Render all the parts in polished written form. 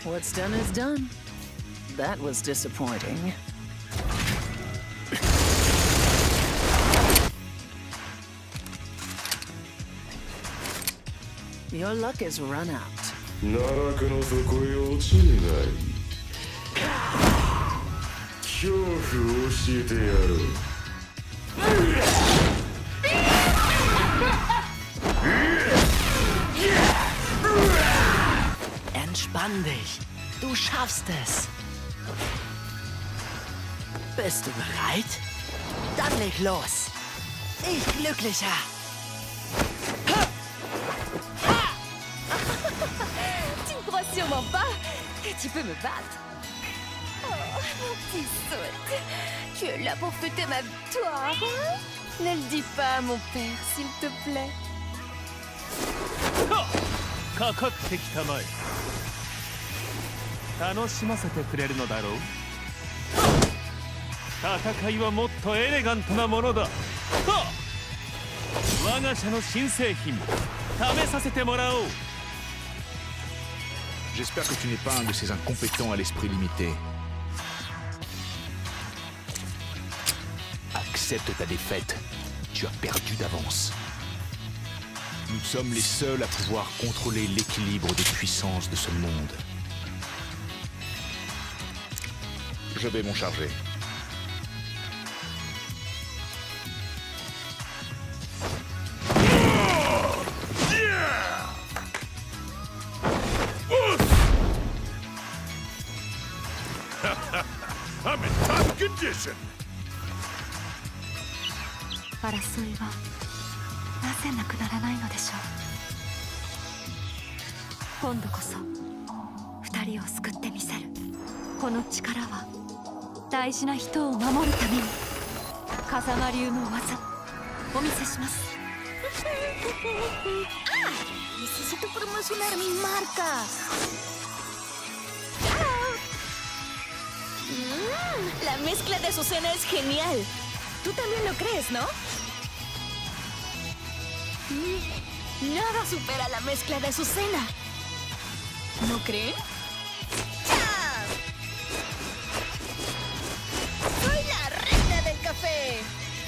What's done is done. That was disappointing. Your luck is run out. 奈落の底へ落ちるがいい。恐怖を教えてやろう。 Entspann dich. Du schaffst es. Bist du bereit? Dann leg los. Ich glücklicher. Tu ne crois sûrement pas que tu peux me battre. Oh, mon petit saute. Tu es là pour fêter ma victoire, hein? Ne le dis pas à mon père, s'il te plaît. かかってきたまえ。楽しませてくれるのだろう。戦いはもっとエレガントなものだ。我が社の新製品試させてもらおう。 J'espère que tu n'es pas un de ces incompétents à l'esprit limité. Accepte ta défaite. Tu as perdu d'avance. Nous sommes les seuls à pouvoir contrôler l'équilibre des puissances de ce monde. Je vais m'en charger. I'm in top condition. 争いはなぜなくならないのでしょう。今度こそ二人を救ってみせる。この力は大事な人を守るために風間流の技お見せします。 Necesito promocionar mi marca. La mezcla de Azucena es genial. Tú también lo crees, ¿no? Nada supera la mezcla de Azucena. ¿No creen? ¡Chao! ¡Soy la reina del café!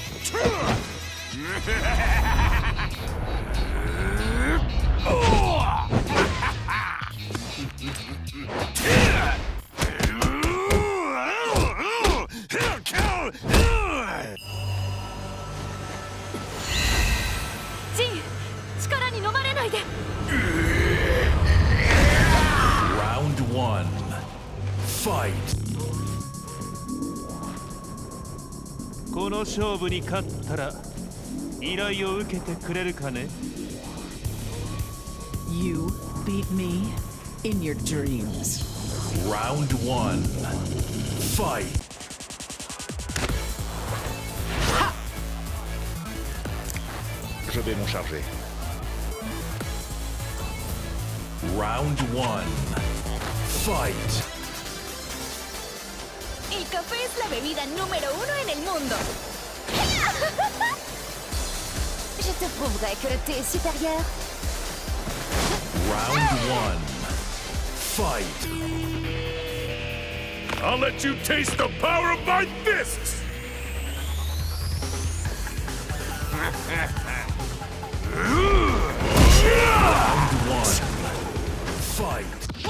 Jin, 力に飲まれないで。 Round 1 Fight この勝負に勝ったら依頼を受けてくれるかね。 You beat me in your dreams. Round 1 Fight Je vais m'en charger. Round 1 Fight El café es la bebida número 1 en el mundo. Je te prouverai que le thé est supérieur. Round 1 Fight I'll let you taste the power of my fists. Round 1 Fight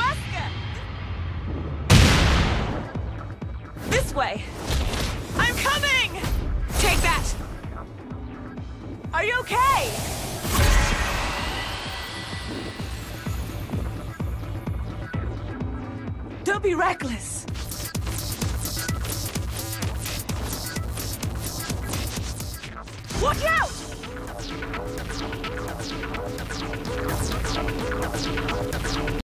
This way! I'm coming! Take that! Are you okay? Don't be reckless! Watch out!